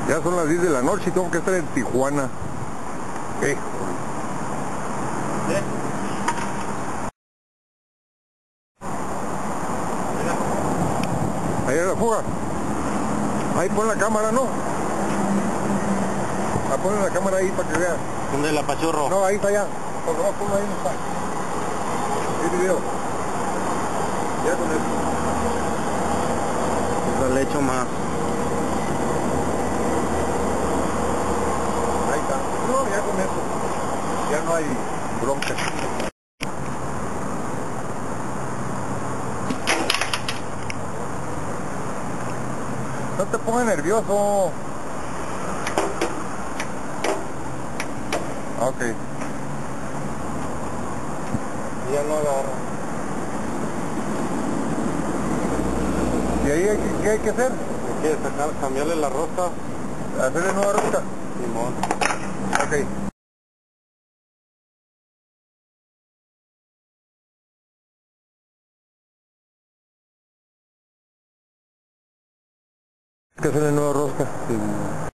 Ya son las 10 de la noche y tengo que estar en Tijuana. ¿Qué? Ahí era la fuga. Ahí pon la cámara, ¿no? Ponen la cámara ahí para que vean. ¿Dónde la Pachorro? No, ahí está allá. Por favor, ponlo ahí, no está. ¿Qué video? Ya con eso. Pues le echo más. Ahí está. No, ya con eso. Ya no hay bronca. No te pongas nervioso. Ok. Ya no agarra. ¿Y ahí qué hay que hacer? Hay que sacar, cambiarle la rosca. ¿Hacerle nueva rosca? Simón. Ok. Hay que hacerle nueva rosca. Simón.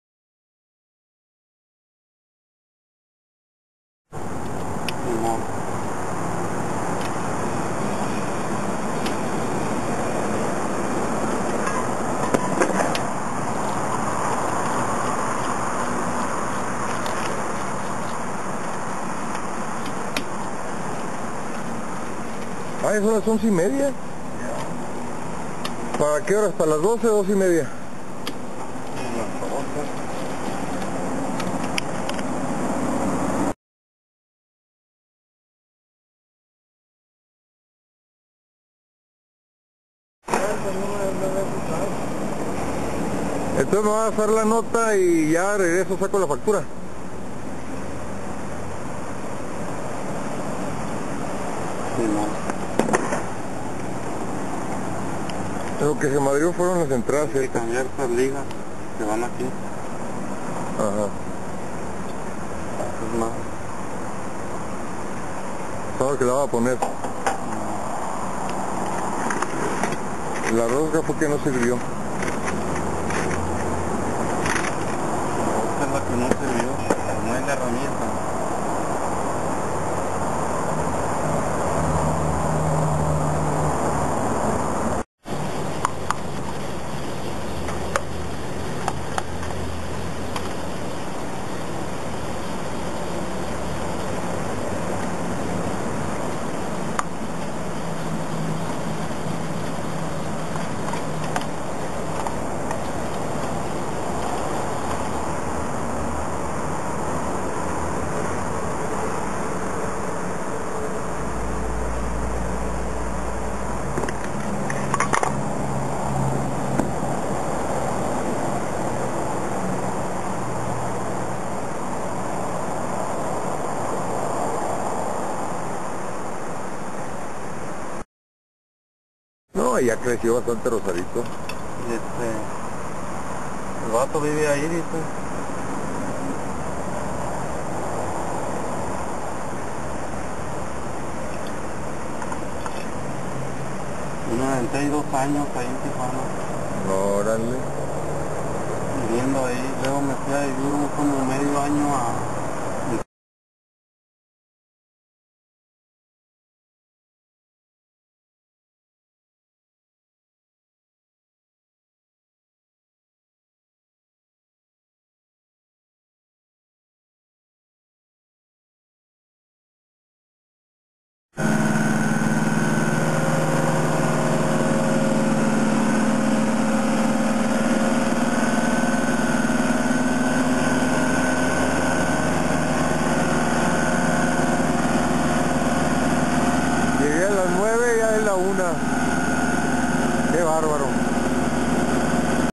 Ah, son las 11:30. ¿Para qué horas? ¿Para las 12 o 12:30? Entonces me va a hacer la nota y ya regreso, saco la factura. Simón. Lo que se madrió fueron las entradas. Hay que cambiar estas ligas que van aquí. Ajá. Es más. ¿Sabes que la va a poner? La rosca fue que no sirvió. Esta es la que no sirvió. No es la herramienta. No, ya creció bastante Rosarito. Y el vato vive ahí, dice. Tiene 92 años ahí en Tijuana. No, órale. Viviendo ahí. Luego me fui a vivir como medio año a... Llegué a las 9 y ya es la 1. Qué bárbaro.